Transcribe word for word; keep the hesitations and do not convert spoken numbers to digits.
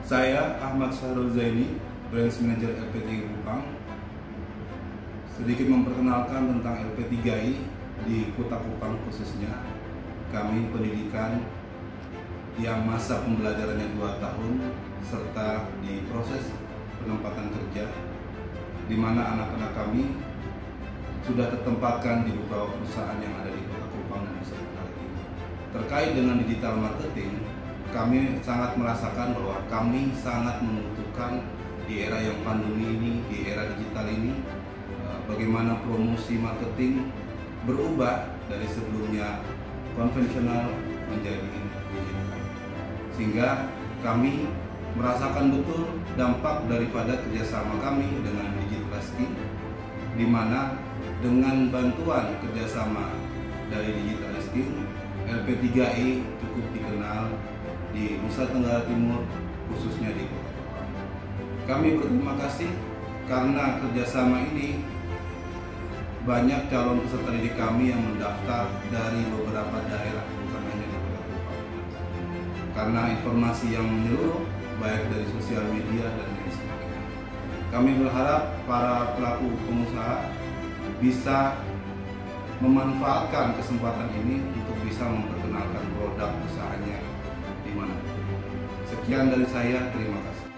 Saya Ahmad Syahrul Zaini, Branch Manager L P tiga Kupang. Sedikit memperkenalkan tentang L P tiga I di Kota Kupang khususnya. Kami pendidikan yang masa pembelajarannya dua tahun serta di proses penempatan kerja, di mana anak-anak kami sudah tertempatkan di beberapa perusahaan yang ada di Kota Kupang dan Nusa Tenggara Timur. Terkait dengan digital marketing, kami sangat merasakan bahwa kami sangat membutuhkan di era yang pandemi ini, di era digital ini, bagaimana promosi marketing berubah dari sebelumnya konvensional menjadi digital. Sehingga kami merasakan betul dampak daripada kerjasama kami dengan Digital Skill, di mana dengan bantuan kerjasama dari Digital Skill, L P tiga I cukup dikenal di Nusa Tenggara Timur, khususnya di Kota Kupang. Kami berterima kasih karena kerjasama ini banyak calon peserta didik kami yang mendaftar dari beberapa daerah, bukan hanya di Kota Kupang. Karena informasi yang menyeluruh, baik dari sosial media dan lain sebagainya. Kami berharap para pelaku pengusaha bisa memanfaatkan kesempatan ini untuk bisa memperkenalkan produk usahanya di mana. Sekian dari saya, terima kasih.